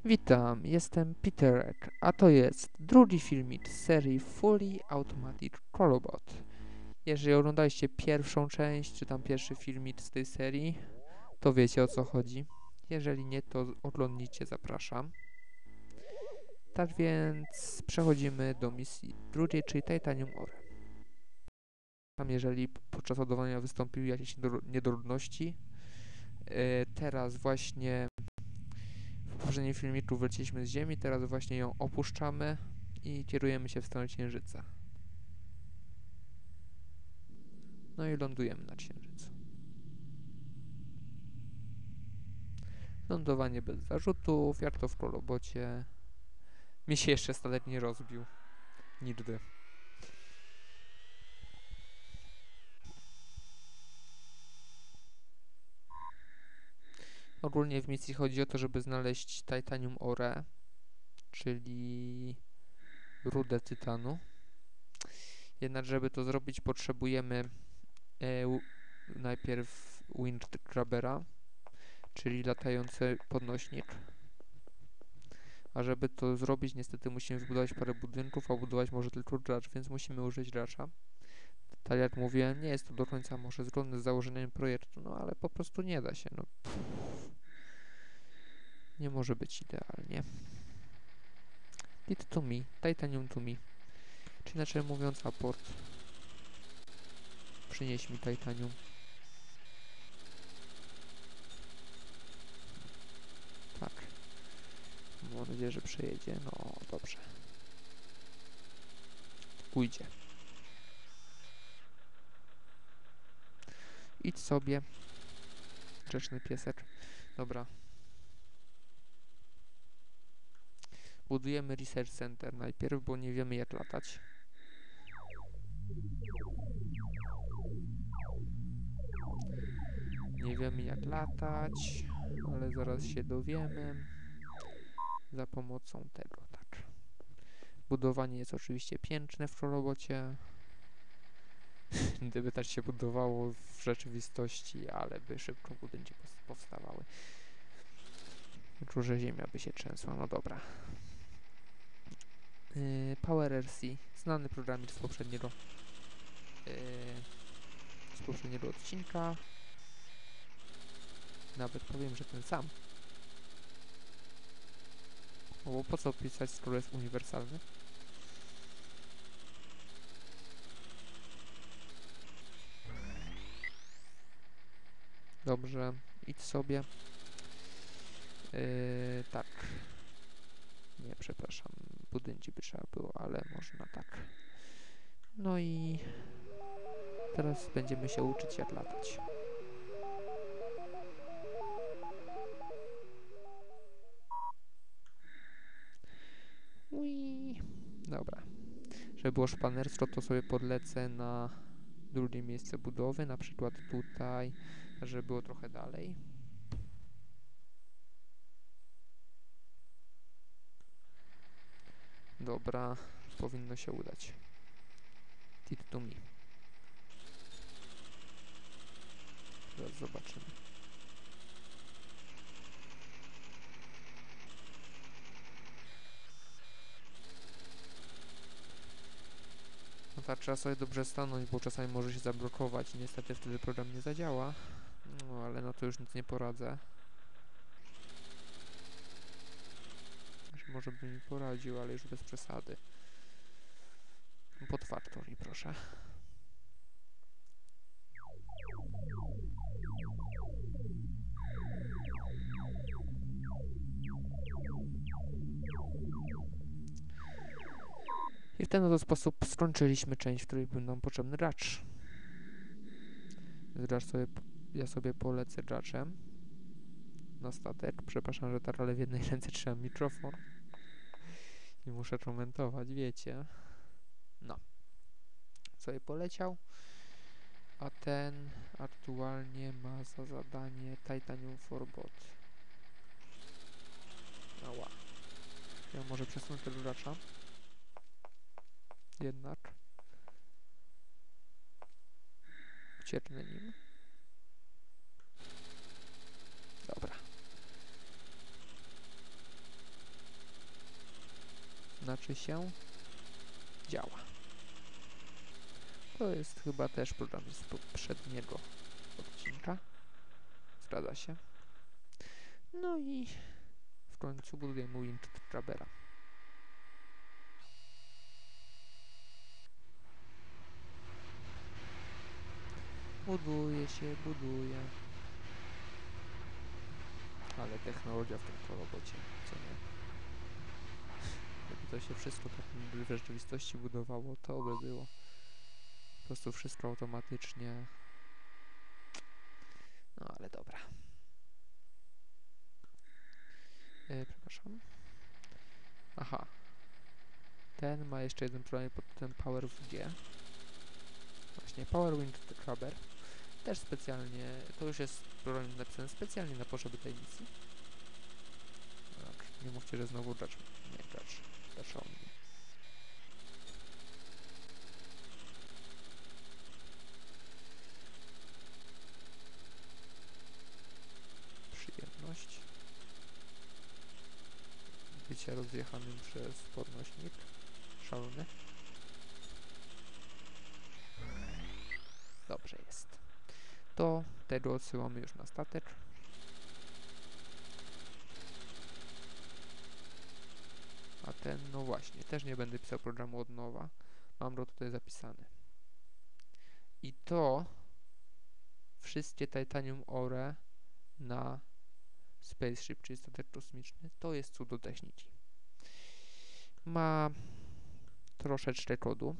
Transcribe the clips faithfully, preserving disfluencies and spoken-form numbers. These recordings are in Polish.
Witam, jestem Peterek, a to jest drugi filmik z serii Fully Automatic Trollobot. Jeżeli oglądaliście pierwszą część, czy tam pierwszy filmik z tej serii, to wiecie o co chodzi. Jeżeli nie, to oglądnijcie, zapraszam. Tak więc przechodzimy do misji drugiej, czyli Titanium Ore. Tam jeżeli podczas ładowania wystąpiły jakieś niedogodności, yy, teraz właśnie w poprzednim filmiku wróciliśmy z Ziemi, teraz właśnie ją opuszczamy i kierujemy się w stronę Księżyca. No i lądujemy na Księżycu. Lądowanie bez zarzutów, jak to w Prolobocie. Mi się jeszcze statek nie rozbił. Nigdy. Ogólnie w misji chodzi o to, żeby znaleźć Titanium Ore, czyli rudę tytanu. Jednak, żeby to zrobić, potrzebujemy e, najpierw Windgrabbera, czyli latający podnośnik. A żeby to zrobić, niestety musimy wybudować parę budynków, a budować może tylko gracz, więc musimy użyć gracza. Tak jak mówiłem, nie jest to do końca może zgodne z założeniami projektu, no ale po prostu nie da się, no. Nie może być idealnie. Lead to me, titanium to me. Czy inaczej mówiąc, aport. Przynieś mi titanium. Tak. Mam nadzieję, że przejedzie. No, dobrze. Pójdzie. Idź sobie. Grzeczny piesek. Dobra. Budujemy Research Center najpierw, bo nie wiemy jak latać. Nie wiemy jak latać, ale zaraz się dowiemy. Za pomocą tego, tak. Budowanie jest oczywiście piękne w Prolobocie. Gdyby tak się budowało w rzeczywistości, ale by szybko budynki powstawały. Tylko, że ziemia by się trzęsła, no dobra. Yy, Power R C, znany programik z poprzedniego yy, z poprzedniego odcinka. Nawet powiem, że ten sam. No bo po co pisać, skoro jest uniwersalny? Dobrze, idź sobie. Yy, tak. Nie, przepraszam. Budynki by trzeba było, ale można tak. No i teraz będziemy się uczyć jak latać. Ui. Dobra. Żeby było szpanerstwo, to sobie podlecę na drugie miejsce budowy, na przykład tutaj, żeby było trochę dalej. Dobra, powinno się udać. Tit to me. Zaraz zobaczymy. No tak, trzeba sobie dobrze stanąć, bo czasami może się zablokować i niestety wtedy program nie zadziała. No ale no to już nic nie poradzę. Może by mi poradził, ale już bez przesady. Pod factory, proszę. I w ten oto sposób skończyliśmy część, w której był nam potrzebny gracz. Gracz sobie, ja sobie polecę graczem na statek. Przepraszam, że tak, ale w jednej ręce trzymam mikrofon i muszę komentować, wiecie. No. Sobie poleciał, a ten aktualnie ma za zadanie Titanium for Bot. Ała. Ja może przesunę tego gracza. Jednak. Ucieknę nim. Dobra. Znaczy się działa. To jest chyba też program z poprzedniego odcinka. Zgadza się. No i w końcu budujemy Windjammera. Buduje się, buduje. Ale technologia w tym robocie, co nie? Gdyby to się wszystko tak w rzeczywistości budowało, to by było po prostu wszystko automatycznie. No ale dobra. Yy, przepraszam. Aha. Ten ma jeszcze jeden problem pod tym Power w G. Właśnie Power Windjammer. Też specjalnie, to już jest program napisany specjalnie na potrzeby tej misji. Nie mówcie, że znowu Dutch. Nie, Dutch. Dutch on mnie. Przyjemność. Bycia rozjechanym przez podnośnik. Szalony. Dobrze jest. To tego odsyłamy już na statek. A ten, no właśnie, też nie będę pisał programu od nowa. Mam go tutaj zapisany. I to wszystkie Titanium Ore na Spaceship, czyli statek kosmiczny, to jest cudo techniki. Ma troszeczkę kodu.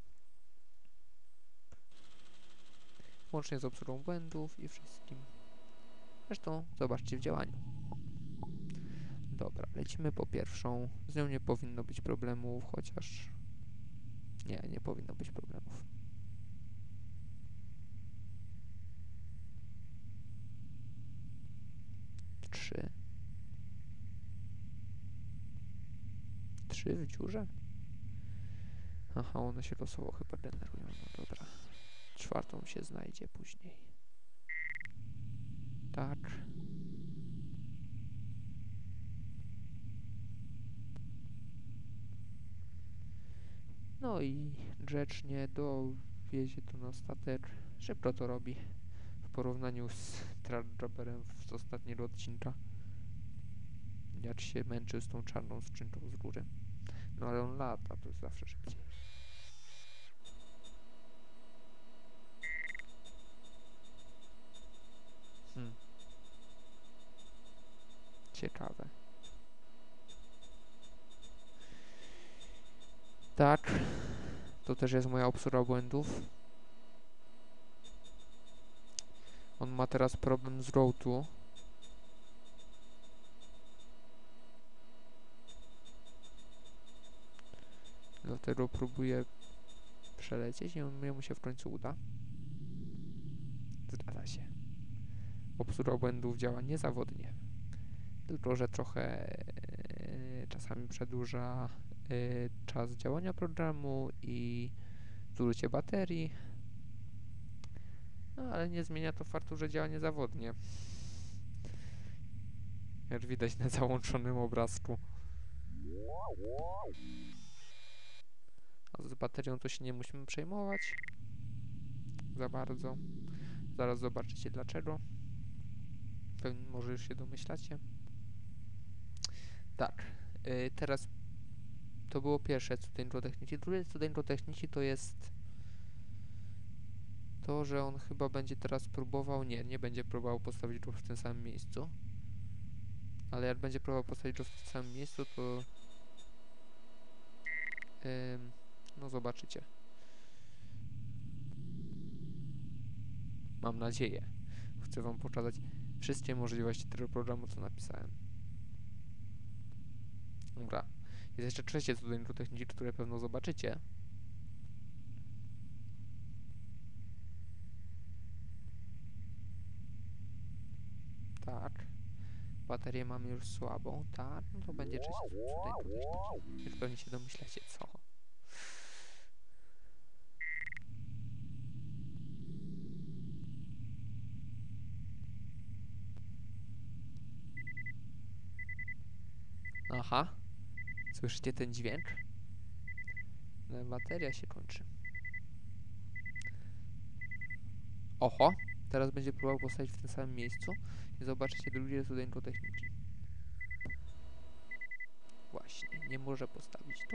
Łącznie z obsługą błędów i wszystkim. Zresztą zobaczcie w działaniu. Dobra, lecimy po pierwszą. Z nią nie powinno być problemów, chociaż... Nie, nie powinno być problemów. Trzy. Trzy w dziurze? Aha, one się losowo chyba generują. No dobra. Czwartą się znajdzie później. Tak. No i grzecznie dowiezie to na statek. Szybko to robi. W porównaniu z Trudjammerem z ostatniego odcinka. Jak się męczył z tą czarną skrzynką z góry. No ale on lata, to jest zawsze szybciej. Hmm. Ciekawe. Tak. To też jest moja obsługa błędów. On ma teraz problem z routu. Dlatego próbuję przelecieć i on, mu się w końcu uda. Zgadza się. Obsługa błędów działa niezawodnie. Tylko że trochę e, czasami przedłuża e, czas działania programu i zużycie baterii. No, ale nie zmienia to faktu, że działa niezawodnie. Jak widać na załączonym obrazku. A z baterią to się nie musimy przejmować za bardzo. Zaraz zobaczycie dlaczego. Pewnie może już się domyślacie. Tak. Yy, teraz to było pierwsze cudeńko techniki. Drugie cudeńko techniki to jest to, że on chyba będzie teraz próbował, nie, nie będzie próbował postawić go w tym samym miejscu. Ale jak będzie próbował postawić go w tym samym miejscu, to yy, no zobaczycie. Mam nadzieję. Chcę wam pokazać wszystkie możliwości tego programu, co napisałem. Dobra. Jest jeszcze trzecie cudeńko techniki, które pewno zobaczycie. Tak. Baterię mamy już słabą, tak? No to będzie trzecie cudeńko techniki. Już pewnie się domyślacie, co? Aha. Słyszycie ten dźwięk? No, bateria się kończy. Oho! Teraz będzie próbował postawić w tym samym miejscu i zobaczycie drugie cudeńko techniki. Właśnie, nie może postawić tu.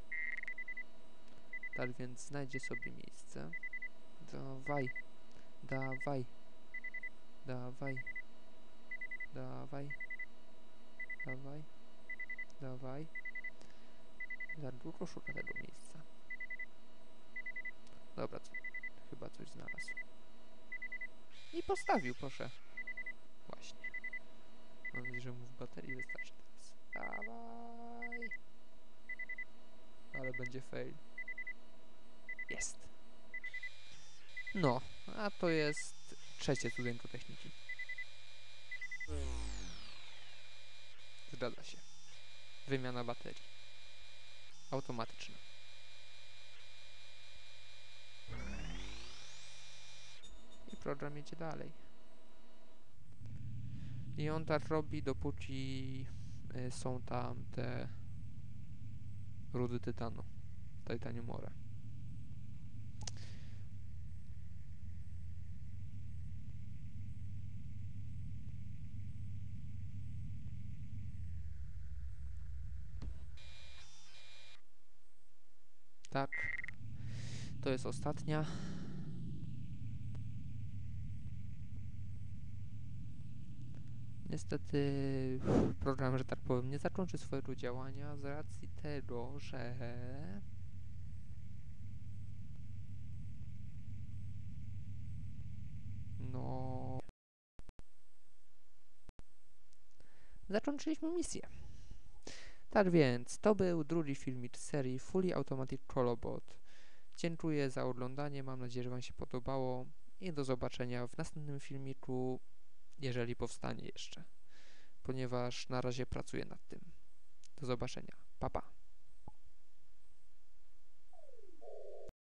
Tak więc znajdzie sobie miejsce. Dawaj, dawaj, dawaj, dawaj, dawaj, dawaj. Za długo szuka tego miejsca. Dobra, co? Chyba coś znalazł. I postawił, proszę. Właśnie. Mam nadzieję, że mu w baterii wystarczy teraz. Dawaj. Ale będzie fail. Jest. No, a to jest trzecie cudeńko techniki. Zgadza się. Wymiana baterii. Automatyczna. I program jedzie dalej. I on tak robi, dopóki y, są tam te rudy tytanu. Titanium ore. Tak. To jest ostatnia. Niestety program, że tak powiem, nie zakończy swojego działania z racji tego, że no zakończyliśmy misję. Tak więc, to był drugi filmik z serii Fully Automatic Colobot. Dziękuję za oglądanie, mam nadzieję, że wam się podobało i do zobaczenia w następnym filmiku, jeżeli powstanie jeszcze, ponieważ na razie pracuję nad tym. Do zobaczenia. Pa, pa.